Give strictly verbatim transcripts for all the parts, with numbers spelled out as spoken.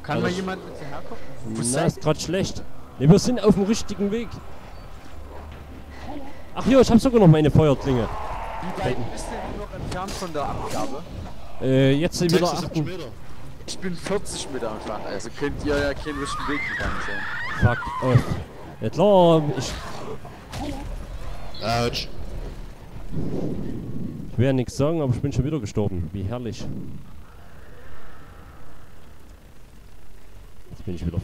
Kann mal jemand mit dir herkommen? Wo Na, seid ist gerade schlecht. Ne, wir sind auf dem richtigen Weg. Ach ja, ich habe sogar noch meine Feuerklinge. Wie weit bist du noch entfernt von der Abgabe? Äh, jetzt sind wieder sechsundsiebzig achten. Meter. Ich bin vierzig Meter entfernt, also könnt ihr ja keinen richtigen Weg gegangen sein. Fuck off. Ja klar, ich, Autsch. ich will ja nichts sagen, aber ich bin schon wieder gestorben. Wie herrlich. Jetzt bin ich wieder.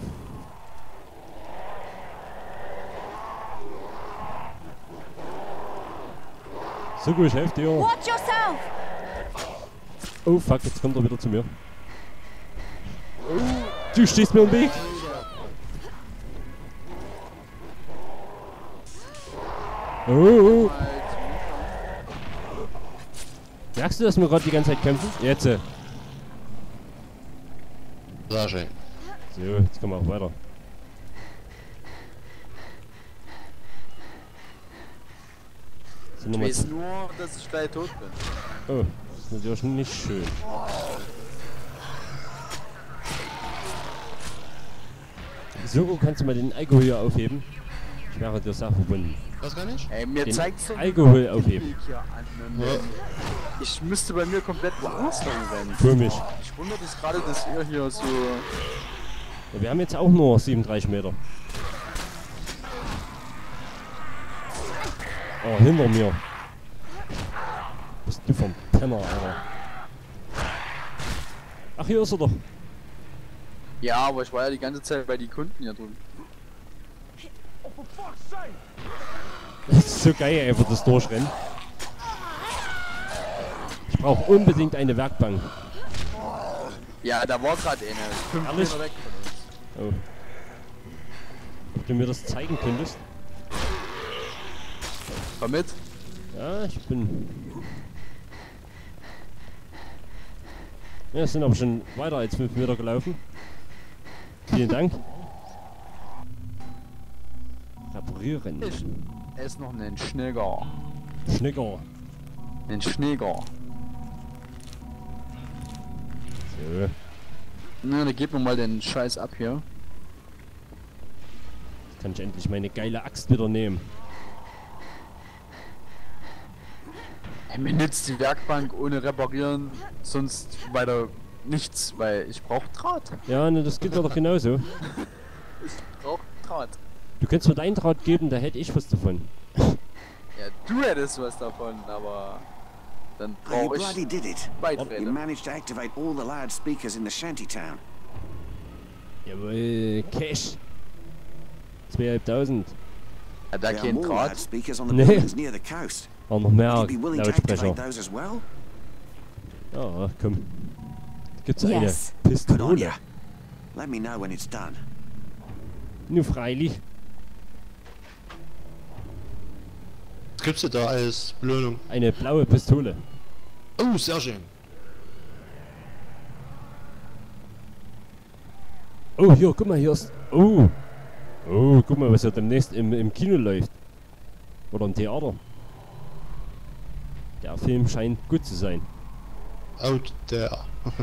So gut, ich helfe dir. Watch yourself! Oh fuck, jetzt kommt er wieder zu mir. Du stehst mir im Weg. Oh, oh. Merkst du, dass wir gerade die ganze Zeit kämpfen? Jetzt. äh. Sehr schön. So, jetzt kommen wir auch weiter. Sind Ich noch mal weiß nur, dass ich gleich tot bin. oh, das ist natürlich nicht schön. So, kannst du mal den Alkohol hier aufheben? Ich wäre dir sehr verbunden. Was kann ich? Ey, mir Den zeigt so Alkohol aufheben. Weg hier an. Ne? Ja. Ich müsste bei mir komplett woanders lang rennen. Komisch. Ich wundere mich gerade, dass ihr hier so... Ja, wir haben jetzt auch nur siebenunddreißig Meter. Oh, hinter mir. Bist du vom Penner, Alter. Ach, hier ist er doch. Ja, aber ich war ja die ganze Zeit bei die Kunden hier drüben. Das ist so geil, einfach das Durchrennen. Ich brauche unbedingt eine Werkbank. Ja, da war gerade eine. Fünf Ehrlich? Meter weg von uns. Oh. Ob du mir das zeigen könntest? Komm mit. Ja, ich bin... Ja, es sind aber schon weiter als fünf Meter gelaufen. Vielen Dank. Reparieren. Ich esse noch einen Schneeger. Schnicker. Einen Schneeger. So. Na, dann gib mir mal den Scheiß ab hier. Jetzt kann ich endlich meine geile Axt wieder nehmen. Hey, mir nützt die Werkbank ohne reparieren sonst weiter nichts, weil ich brauch Draht. Ja, ne, das geht mir doch genauso. Ich brauch Draht. Du könntest mir deinen Draht geben, da hätte ich was davon. Ja, du hättest was davon, aber dann Oh, you brauch bloody ich did it. You Beiträge. managed to activate all the loudspeakers in the shantytown. Jawohl, Cash. zweitausendfünfhundert. Ja, da There are kein more Draht. loudspeakers on the Nee. buildings near the coast. Auch noch mehr Would you be willing to Lautsprecher. activate those as well? Ja, komm. Gibt's Yes. eine Good on Pistole? ya. Let me know when it's done. Nur freilich. Was gibt's denn da als Belohnung? Eine blaue Pistole. Oh, sehr schön. Oh, hier, guck mal, hier ist... Oh. Oh, guck mal, was hier demnächst im, im Kino läuft. Oder im Theater. Der Film scheint gut zu sein. Out there.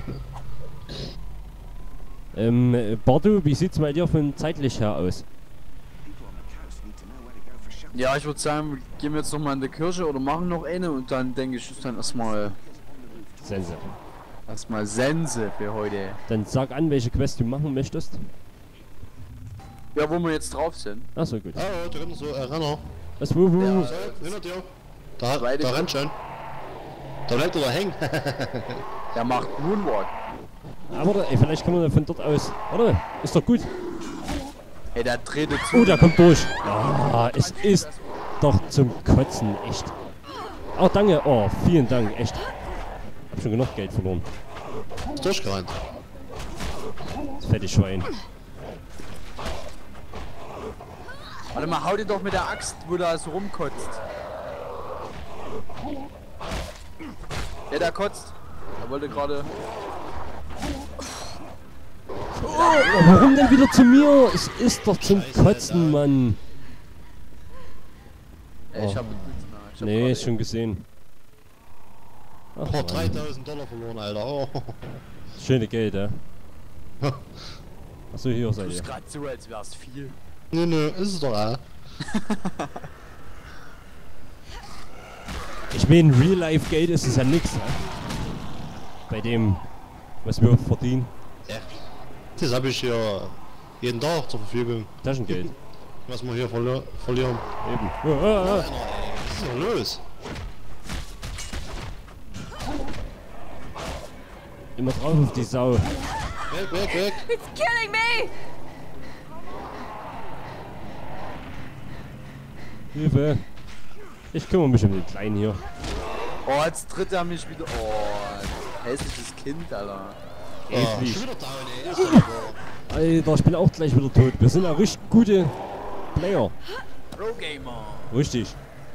Ähm, äh, Bardo, wie sieht's bei dir von zeitlich her aus? People on the coast need to know where to go for shelter. Ja, ich würde sagen, wir gehen jetzt noch mal in die Kirche oder machen noch eine und dann denke ich, ist dann erstmal Sense. erstmal Sense für heute. Dann sag an, welche Quest du machen möchtest. Ja, wo wir jetzt drauf sind. Achso, gut. Oh, da rennt so, äh, Renner. Was, wo, wo? Ja. So, hinter dir. Da, Zweite da Gruppe. rennt schon. Da bleibt er da hängen. Der macht Moonwalk. Aber ey, vielleicht kann man von dort aus... Warte, ist doch gut. Ey, der dreht zu. Oh, der kommt durch. Ah, es ist doch zum Kotzen, echt. Oh, danke. Oh, vielen Dank, echt. Hab schon genug Geld verloren. Ist durchgerannt. Das fette Schwein. Warte mal, hau dir doch mit der Axt, wo der so rumkotzt. Ja, der kotzt. Er wollte gerade... Warum denn wieder zu mir? Es ist doch zum Scheiße, Kotzen, Alter. Mann. Ey, ich Oh. hab... Ich hab Nee, grade- ist schon gesehen. Ach, Oh, Mann. dreitausend Dollar verloren, Alter. Oh. Schöne Geld, ja. Achso, hier Du seid ihr. bist gerade so, als wär's viel. Nö, nö, ist es doch auch. Ich meine, Real Life Geld ist es ja nix, ne? Bei dem, was wir verdienen. Ja. Das habe ich hier jeden Tag zur Verfügung. Taschengeld. Was wir hier verli verlieren. Eben. Oh, oh, oh. Was ist denn los? Immer drauf auf die Sau. Weg, weg, weg. It's killing me! Hilfe. Ich kümmere mich um den Kleinen hier. Oh, jetzt tritt er mich wieder. Oh, hässliches Kind, Alter. Oh, Eklig. schon wieder down, ey. Ist doch nicht wahr. Alter, ich bin auch gleich wieder tot. Wir sind ja richtig gute Player. Pro-Gamer. Richtig.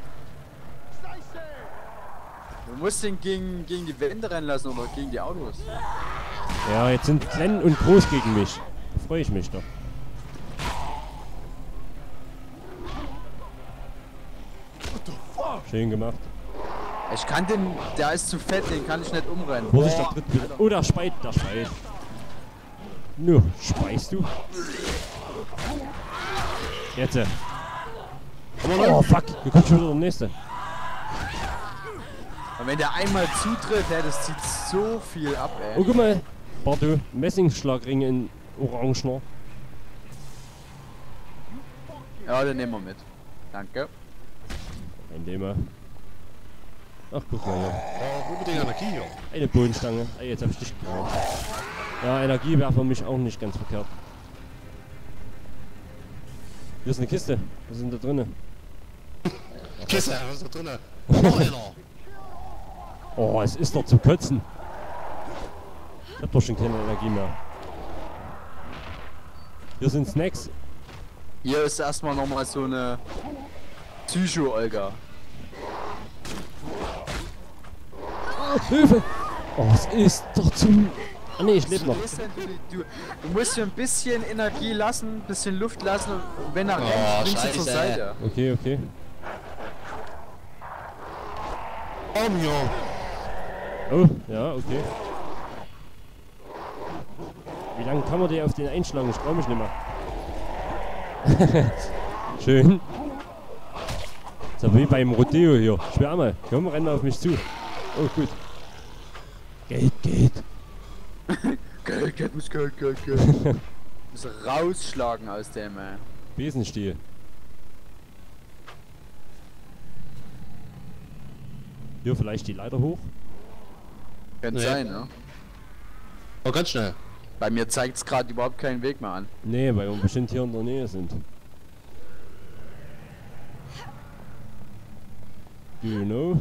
Du musst ihn gegen, gegen die Wände rennen lassen oder gegen die Autos. Ja, jetzt sind Glenn und Groß gegen mich. Da freue ich mich doch. Schön gemacht. Ich kann den, der ist zu fett, den kann ich nicht umrennen. Vorsicht, der Boah, tritt wieder. Oh, der speit, der speit. Nur, speist du? Jetzt. äh. Oh, fuck. Hier kommt schon wieder der nächste. Und wenn der einmal zutritt, ja, das zieht so viel ab, ey. Oh, guck mal. Bardo, Messingschlagring in Orangener. Ja, den nehmen wir mit. Danke. Ein Thema. Ach, guck mal hier. Oh, wo mit der Energie hier? Eine Bodenstange. Ey, jetzt hab ich dich gebraucht. Ja, Energie wäre für mich auch nicht ganz verkehrt. Hier ist eine Kiste. Was sind da drinnen? Kiste, was ist da drinne? Oh, Alter. Oh, es ist doch zum Kotzen. Ich hab doch schon keine Energie mehr. Hier sind Snacks. Hier ist erstmal nochmal so eine Psycho-Olga. Oh, Hilfe! Oh, es ist doch zum... Ah ne, ich lebe noch. Du, du, du musst dir ein bisschen Energie lassen, ein bisschen Luft lassen und wenn er Oh, rennt, springst du zur Scheiße. Seite. Okay, okay. Oh, mir. Oh, ja, okay. Wie lange kann man die auf den einschlagen? Ich trau mich nicht mehr. Schön. So wie beim Rodeo hier. Schwer mal. Komm, renn mal auf mich zu. Oh, gut. Geht, geht. Geld, Geld, muss Geld, Geld, Geld. Muss rausschlagen aus dem, ey. Besenstiel. Hier vielleicht die Leiter hoch. Könnte Nee. sein, ne? Oh, ganz schnell. Bei mir zeigt es gerade überhaupt keinen Weg mehr an. Nee, weil wir bestimmt hier in der Nähe sind. Do you know?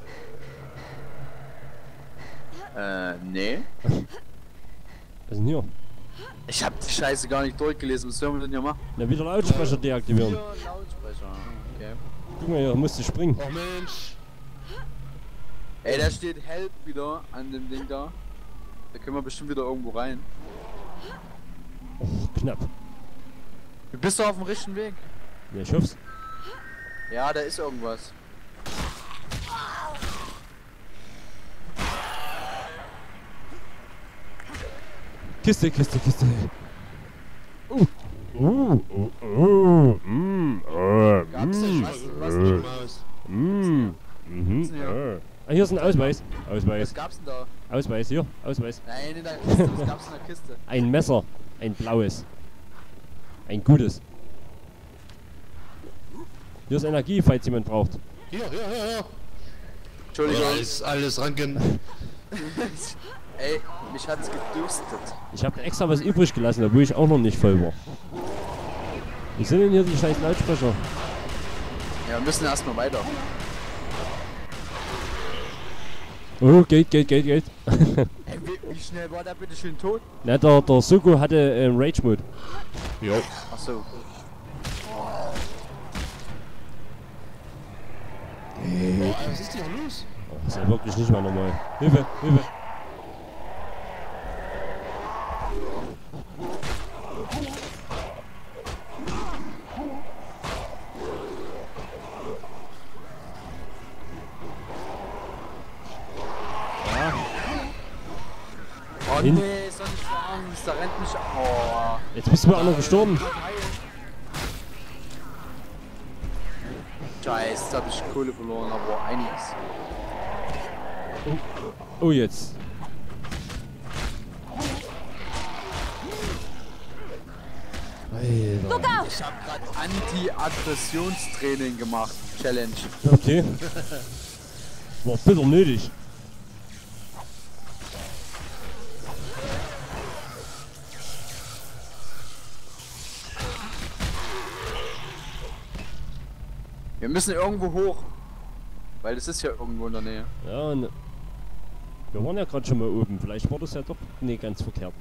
Äh, nee. Was ist denn hier? Ich hab die Scheiße gar nicht durchgelesen. Was sollen wir denn hier machen? Na, wieder Lautsprecher deaktivieren. Hier Lautsprecher. Okay. Guck mal, hier musst du springen. Oh, Mensch. Ey, da steht Help wieder an dem Ding da. Da können wir bestimmt wieder irgendwo rein. Oh, knapp. Du bist doch auf dem richtigen Weg. Ja, ich hoff's. Ja, da ist irgendwas. Kiste, Kiste, Kiste. Uh. Uh, uh, uh, mm, uh, Gab's mm, denn was? Was, Die Maus. mm, mhm, denn hier? äh. Ah, hier ist ein Ausweis. was Ausweis. gab's denn da? Ausweis, hier. Ausweis. Nein, in der Kiste. Was gab's in der Kiste? Ein Messer. Ein blaues. Ein gutes. Hier ist Energie, falls jemand braucht. Hier, hier, hier, hier. Entschuldigung. Alles, alles ranken. Ey, mich hat's gedürstet. Ich habe extra was übrig gelassen, obwohl ich auch noch nicht voll war. Wie sind denn hier die scheiß Lautsprecher? Ja, wir müssen erstmal weiter. Oh, geht, geht, geht, geht. Ey, wie, wie schnell war der bitte schön tot? Na, der, der Suko hatte ähm, Rage-Mode. Jo. Achso. Was ist hier los? Oh, das ist ja wirklich nicht mal normal. Hilfe, Hilfe. Oh Hin. nee, soll nicht sagen, da rennt mich... Oh. Jetzt bist du auch noch gestorben. Scheiße, da hab ich Kohle verloren, aber einiges. Oh, jetzt. Alter. Ich hab grad Anti-Aggressionstraining gemacht. Challenge. Okay. War bitter nötig. Wir müssen irgendwo hoch. Weil das ist ja irgendwo in der Nähe. Ja, ne. Wir waren ja gerade schon mal oben. Vielleicht war das ja doch nicht ganz verkehrt.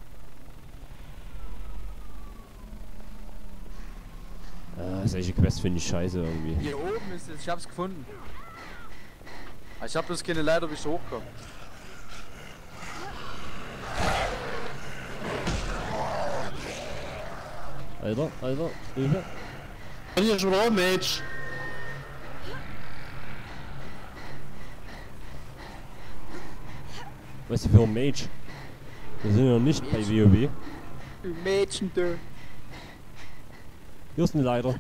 Ah, solche Quests finde ich scheiße irgendwie. Hier oben ist es, ich hab's gefunden. Aber ich hab bloß keine Leiter, wie ich hochkomme. Alter, Alter, Hilfe. Und hier schon rum, Mensch. Was für ein Mage? Wir sind ja nicht bei WoW. Mädchen, du. Hier ist eine Leiter.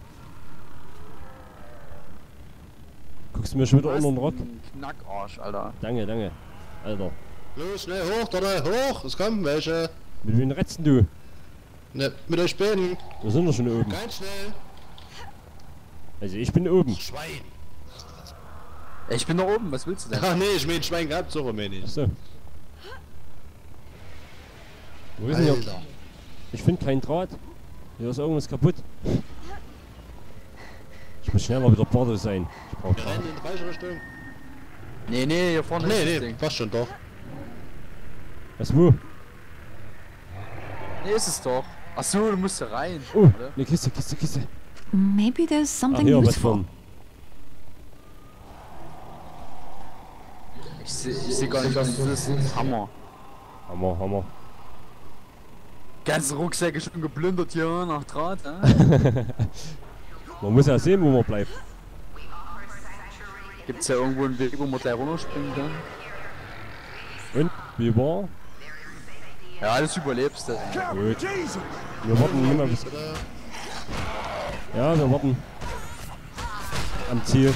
Guckst du mir schon wieder unter den Rock? Ein Knackarsch, Alter. Danke, danke. Alter. Los, schnell hoch, da, hoch. Es kommen welche. Mit wem redst denn du? Ne, mit euch Spänen. Wir sind doch schon oben. Ganz schnell. Also ich bin oben. Schwein. Ich bin da oben, was willst du denn? Ach nee, ich mein Schwein gehabt, so rum, meine ich. Achso. Wo ist denn hier? Alter. Ich finde keinen Draht. Hier ist irgendwas kaputt. Ich muss schneller wieder Porto sein. Ich brauch Wir Draht. rennen in die falsche Richtung. Nee, nee, hier vorne Nee, ist das nee, Ding. passt schon doch. Was, wo? Nee, ist es doch. Achso, du musst da rein. Oh, Warte. eine Kiste, Kiste, Kiste. Maybe there's Ach, something hier, was useful. von? Ich seh, ich seh gar nicht, was das ist. Hammer. Hammer, Hammer. Ganze Rucksäcke schon geplündert hier nach Draht, äh? Man muss ja sehen, wo man bleibt. Gibt's ja irgendwo einen Weg, wo man gleich runterspringen kann? Und? Wie war? Ja, alles überlebst du. Gut. Wir warten immer bis. Ja, wir warten. Am Ziel.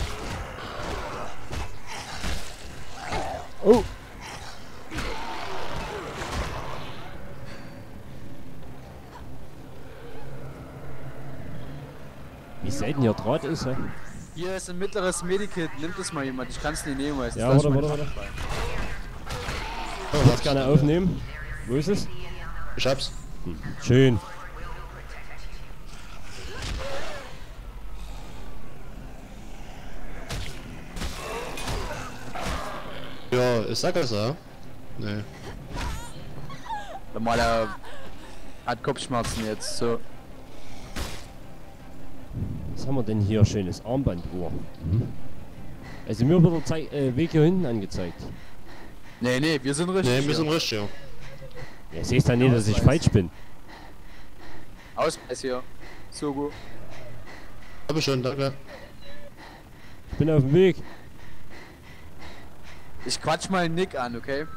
Oh! Wie selten hier Draht ist, hä? Hier ist ein mittleres Medikit, nimm das mal jemand, ich kann's nicht nehmen, weil es Ja, ist warte, warte, warte. Ich würde gerne aufnehmen. Wo ist es? Ich hab's. Schön. Ja, ist Sackgasse. Nee. Der Maler hat Kopfschmerzen jetzt, so. Was haben wir denn hier? Schönes Armbanduhr. Mhm. Also mir wird der Zei äh, Weg hier hinten angezeigt. Nee, nee, wir sind richtig. Nee, wir hier. sind richtig, ja. Ja, siehst du nicht, dass ich falsch bin. Ausweis hier. So gut. Hab ich schon, danke. Ich bin auf dem Weg. Ich quatsch mal Nick an, okay?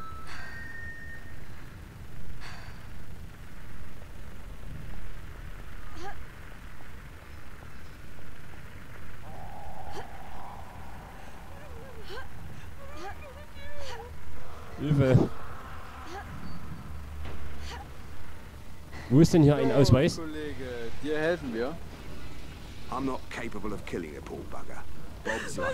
Hilfe. Wo ist denn hier ein Ausweis? Kollege, dir helfen wir. I'm not capable of killing a poor bugger. Bob's like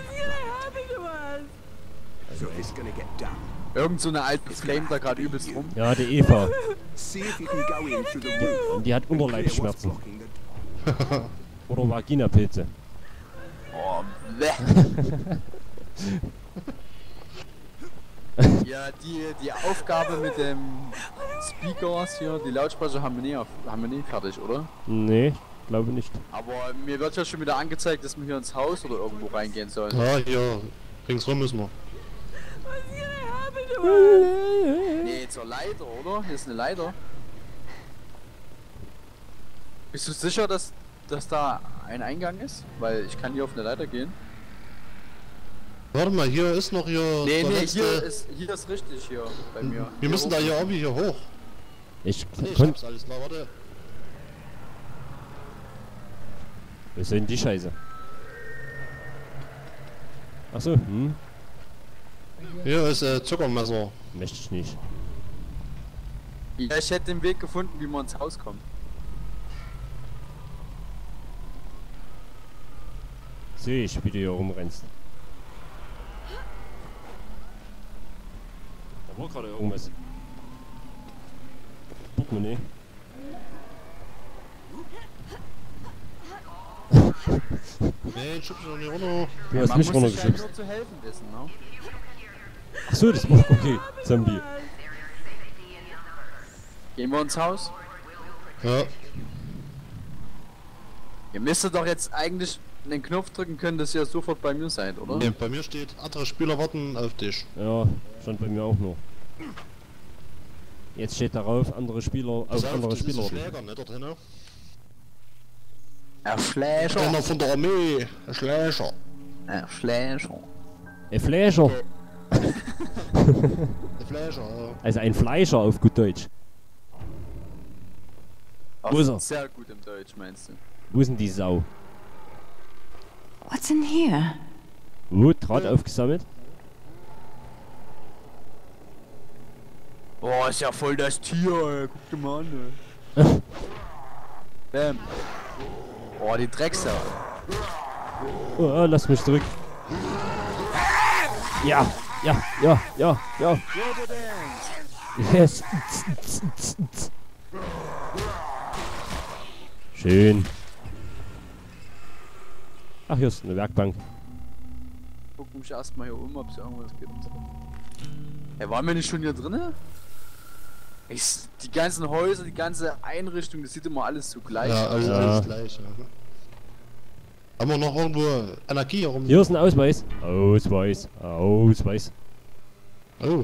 so it's gonna get done. Irgend so eine alte Flame da gerade übelst rum. Ja, die Eva. See if you can go in through the roof. Und die hat Clear what's Unterleibsschmerzen. blocking the Oder Vaginapilze. Oh, bleh. Ja, die, die Aufgabe mit dem Speakers hier, die Lautsprecher haben wir nie, auf, haben wir nie fertig, oder? Nee, glaube nicht. Aber mir wird ja schon wieder angezeigt, dass wir hier ins Haus oder irgendwo reingehen sollen. Ja, hier. Ringsrum müssen wir. Nee, zur Leiter, oder? Hier ist eine Leiter. Bist du sicher, dass, dass da ein Eingang ist? Weil ich kann hier auf eine Leiter gehen. Warte mal, hier ist noch hier. Nee, der nee, letzte- hier ist, hier ist richtig hier bei mir. Wir müssen da hoch. hier irgendwie hier hoch. Ich Nee, ich kon... hab's alles klar, warte. Was ist denn die Scheiße? Achso, hm? Hier ist äh, Zuckermesser. Möchte ich nicht. Ja, ich hätte den Weg gefunden, wie man ins Haus kommt. Sehe ich, wie du hier rumrennst. Da war gerade irgendwas. Portemonnaie. Nee, ich schub's noch nicht runter. Du hast Man mich muss sich ja runtergeschubst. nur zu helfen wissen, ne? Achso, das war okay. Zombie. Gehen wir ins Haus? Ja. Ihr müsstet doch jetzt eigentlich den Knopf drücken können, dass ihr sofort bei mir seid, oder? Nee, bei mir steht, andere Spieler warten auf dich. Ja, stand bei mir auch noch. Jetzt steht darauf, andere Spieler auf Pass auf, andere das ist Spieler. ein Schläger, ne, dort hinten. Ein Fläscher. Einer von der Armee, ein Schläger. Ein Fläscher. Ein Fleischer. Ein Fläger, ja. Also ein Fleischer auf gut Deutsch. Ach, Wo ist er? Sehr gut im Deutsch, meinst du? Wo ist denn die Sau? What's in here? Wo? Draht aufgesammelt? Boah, ist ja voll das Tier, ey. Guck dir mal an, ey. Bam. Oh, die Drecksau. Oh, oh, lass mich zurück. Ja, ja, ja, ja, ja. Yes. Schön. Ach, hier ist eine Werkbank. Guck mich erstmal hier um, ob es irgendwas gibt. Ey, waren wir nicht schon hier drinne? Ich, die ganzen Häuser, die ganze Einrichtung, das sieht immer alles so gleich Ja, aus. alles, Ja. alles gleich, ja. Haben wir noch irgendwo Energie herum? Hier ist ein Ausweis. Ausweis. Ausweis. Oh.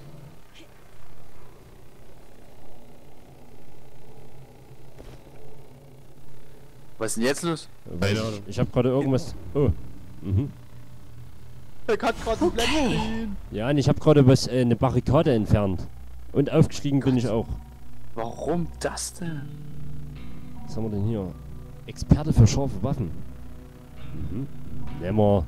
Was ist denn jetzt los? Keine Ahnung. Ich habe gerade irgendwas. Oh. Mhm. Er hat gerade ein Okay. Ja, und ich habe gerade was, äh, eine Barrikade entfernt. Und aufgestiegen bin ich auch. Warum das denn? Was haben wir denn hier? Experte für scharfe Waffen. Mhm. Nehmen wir.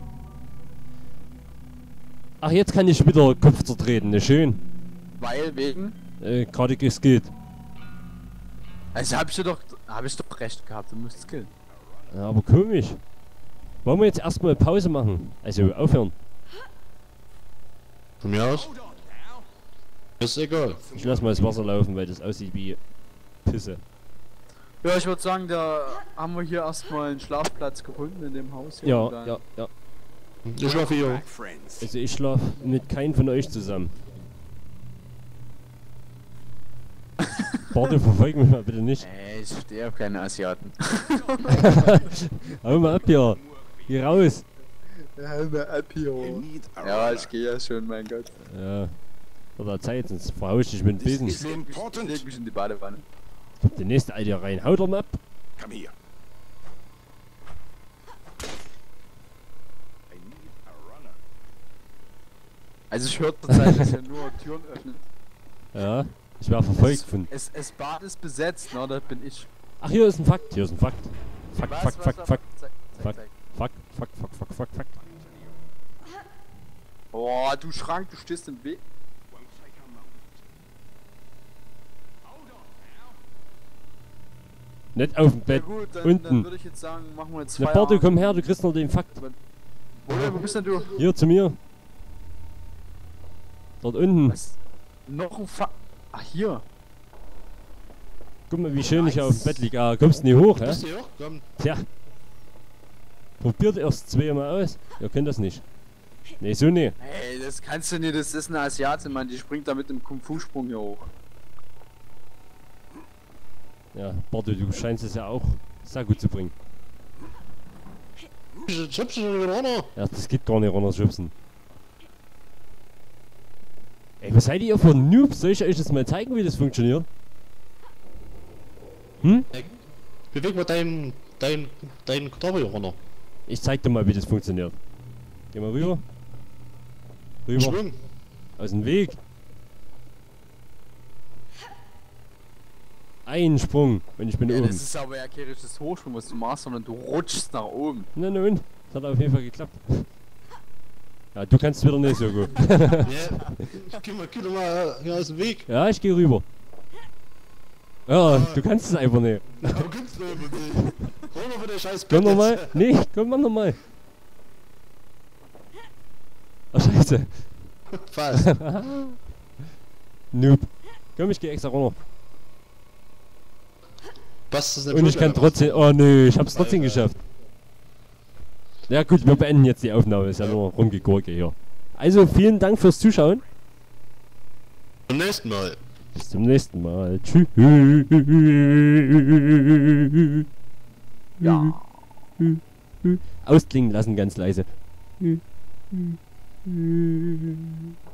Ach, jetzt kann ich wieder Kopf zertreten, ne schön. Weil wegen? Äh, gerade geskillt. Also hab ich dir doch, hab ich doch recht gehabt, du musst skillen. Ja, aber komisch. Wollen wir jetzt erstmal Pause machen? Also aufhören. Von mir aus? Ist egal. Ich lass mal das Wasser laufen, weil das aussieht wie Pisse. Ja, ich würde sagen, da haben wir hier erstmal einen Schlafplatz gefunden in dem Haus hier. Ja, und dann- ja, ja. Ich schlafe hier. Back, friends. Also ich schlaf mit keinem von euch zusammen. Bartel, verfolg mich mal bitte nicht. Ey, ich stehe auf keine Asiaten. Hau mal ab hier. Geh raus. You need a Ja, runner. ich gehe ja schon, mein Gott. Ja. Wird der Zeit, sonst verhaust dich mit dem Besen. Is Ich leg mich, ich important. leg mich in die Badewanne. Kommt der nächste Alter rein. Haut er mal ab. Come here. I need a runner. Also ich höre zurzeit, dass er nur Türen öffnet. Ja. Ich werde verfolgt von. Es, es Bad ist besetzt, na, da bin ich. Ach, hier ist ein Fakt. Hier ist ein Fakt. Fakt, Was, Fakt, was, Fakt, was? Fakt. Zeig, Fuck. zeig, zeig. Fuck, fuck, fuck, fuck, fuck, fuck. Oh, du Schrank, du stehst im Weg. Won't take a moment. Hold on now. Nicht auf dem Ja Bett. gut, dann, unten. dann würde ich jetzt sagen, machen wir jetzt Na, Bartel, Feierabend. komm her, du kriegst noch den Fakt. Oder, wo bist denn du? Hier zu mir. Dort unten. Was? Noch ein Fa... Ach, hier. Guck mal, wie schön ich hier auf dem Bett liege. Ah, kommst du nicht hoch, hä? Bist du hier? Komm. Tja. Probiert erst zweimal aus. Ihr könnt das nicht. Nee, so nee. Ey, das kannst du nicht, das ist eine Asiatin, Mann, die springt da mit dem Kung-Fu-Sprung hier hoch. Ja, Bartel, du scheinst es ja auch sehr gut zu bringen. Ich schubst schon wieder runter. Ja, das geht gar nicht runterschubsen. Ey, was seid ihr für Noobs? Soll ich euch das mal zeigen, wie das funktioniert? Hm? Beweg mal deinen, deinen, deinen Körper hier runter. Ich zeig dir mal, wie das funktioniert. Geh mal rüber. Rüber. Schwung. Aus dem Weg. Ein Sprung und ich bin Ja, oben. das ist aber ja kein richtiges Hochsprung, was du machst, sondern du rutschst nach oben. Na nun, das hat auf jeden Fall geklappt. Ja, du kannst wieder nicht so gut. Ja, geh mal, geh doch mal hier aus dem Weg. Ja, ich gehe rüber. Ja, du kannst es einfach nicht. Ja, wo gibt's denn über dich? Hol mal für den scheiß Komm Bett nochmal. jetzt. Nee, komm mal nochmal. Ach, scheiße. Fast. Noob. Komm, ich geh extra runter. Passt das nicht Und ich kann trotzdem... Oh nö, ich hab's trotzdem Alter. geschafft. Ja gut, wir beenden jetzt die Aufnahme. Ist ja nur rumgegurke hier. Also, vielen Dank fürs Zuschauen. Zum nächsten Mal. Bis zum nächsten Mal. Tschüss. Ja. Ausklingen lassen, ganz leise.